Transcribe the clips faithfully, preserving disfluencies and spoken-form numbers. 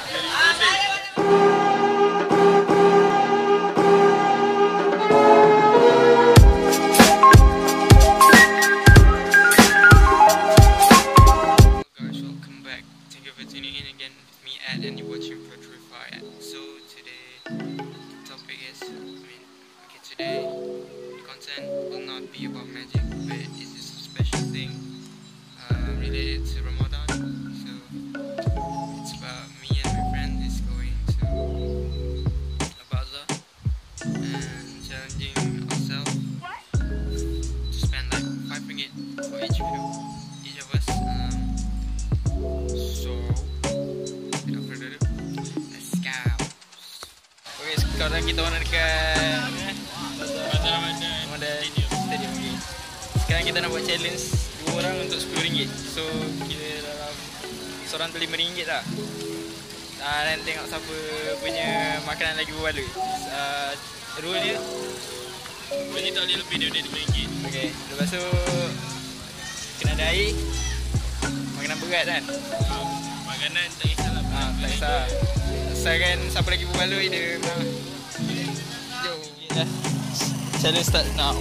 welcome back. Thank you for tuning in again with me, Ed, and you're watching VLOGG. So today, the topic is, I mean, okay, today the content will not be about magic, but it's just a special thing uh, related to Ramadan. So it's about me and my friend is going to a bazaar and challenging ourselves to spend like five ringgit for each view, each of us. Um, So, without further ado, let's go. Okay, sekarang kita orang dekat Bazar Ramadan Stadium. Okay. Sekarang kita nak buat challenge dua orang untuk sepuluh ringgit. So, kita dalam seorang tu lima ringgit lah. Uh, dan tengok siapa punya makanan lagi berbaloi. Uh, rule dia Rule tak boleh lebih daripada lima ringgit. Okay, lepas tu kena ada air. Makanan berat kan? Uh, makanan tak kisahlah. Ah, tak kisah. Asalkan siapa lagi berbaloi dia memang. Jom. Yeah. Challenge start now.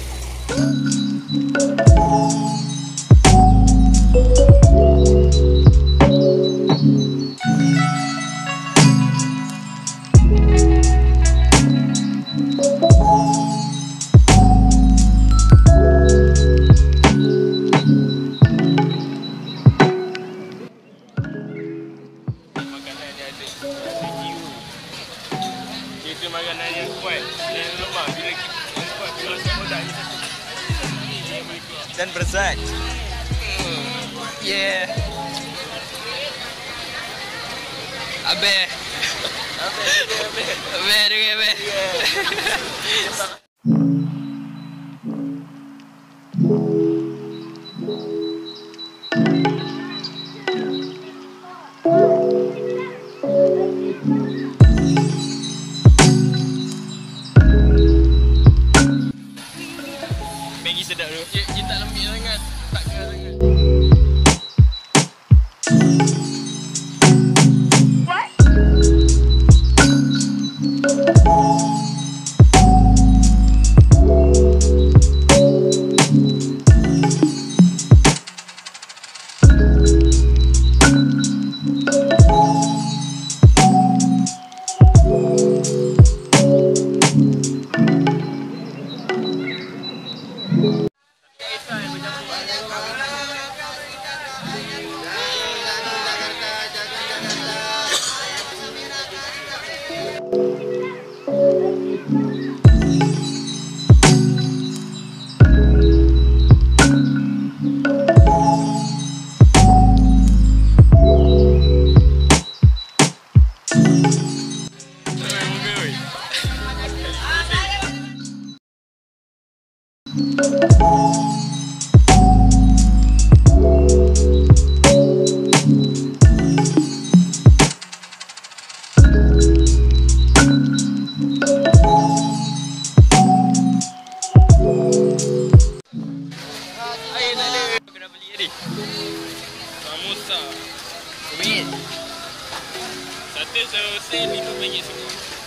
Itu makanan yang kuat dan lemah bila kita kuat bila semua dah dan berzat. Yeah. Abe. Abe, abe. Abe, abe. Maggi sedap tu. Dia, dia tak lembik sangat, tak keras sangat. Samosa ringgit. Satu selesai lima ringgit semua.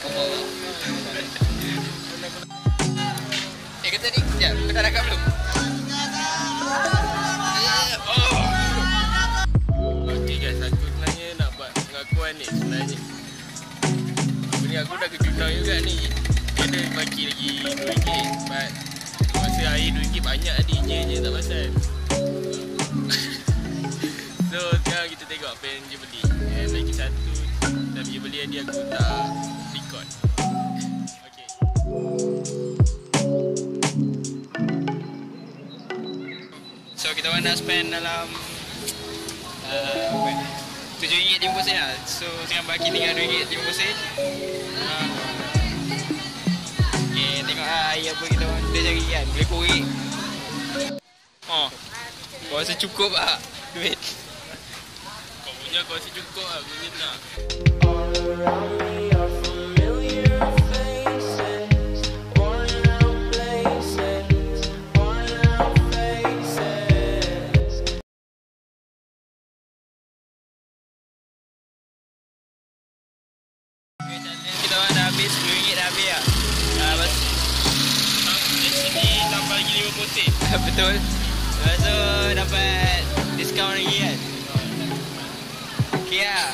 Eh, kata ni, sekejap, kau dah rakam belum? Okay guys, aku sebenarnya nak buat pengakuan ni sebenarnya. Apa ni, aku dah kejutau juga ni. Dia ada maki lagi dua ringgit. But masa air dua ringgit banyak tadi, je tak pasal. So sekarang kita tengok apa yang dia beli. And lagi satu, dan dia beli dia aku tak record. Okay. So kita orang dah spend dalam uh, tujuh ringgit lima puluh sen lah. So sekarang baki tinggal dua ringgit lima puluh sen. uh, Okay, tengok lah air apa kita orang dah cari kan. Boleh korek. Oh, kau rasa cukup tak duit? Kau punya kau rasa cukup lah, aku minta. Betul. Lepas tu dapat diskaun lagi kan. Okay lah.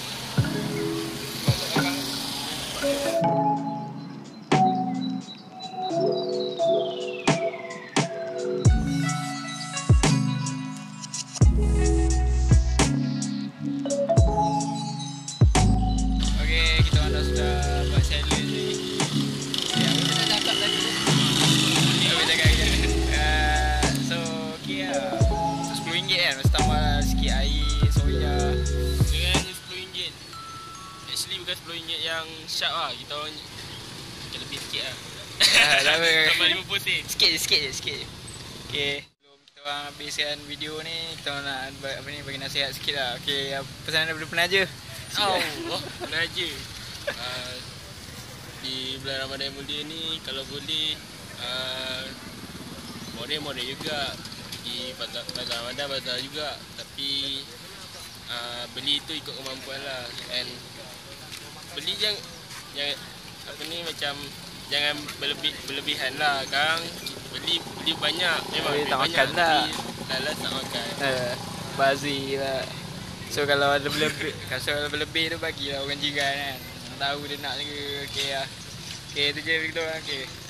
sepuluh ringgit yang sharp lah. Kita orang okay, lebih sikit lah. Ah, lama. Tambah lima puluh sen. Sikit je, sikit je, sikit je. Okay. Sebelum kita orang habiskan video ni, kita orang nak apa ni, bagi nasihat sikit lah. Okay, pesanan daripada penaja. Oh, oh penaja. Uh, di bulan Ramadan yang mulia ni, kalau boleh uh, model-model juga. Di bazar Ramadan, bazar juga. Tapi uh, beli tu ikut kemampuan lah. And beli jangan, jangan apa ni macam jangan berlebih berlebihan lah. Sekarang beli beli banyak memang beli beli tak banyak. makan tak. Dalam tak makan. Uh, bazir lah. So kalau ada berlebih, kalau berlebih tu bagilah orang jiran kan. Tahu dia nak ke. Okey lah. Okey tu je kita orang. Okey.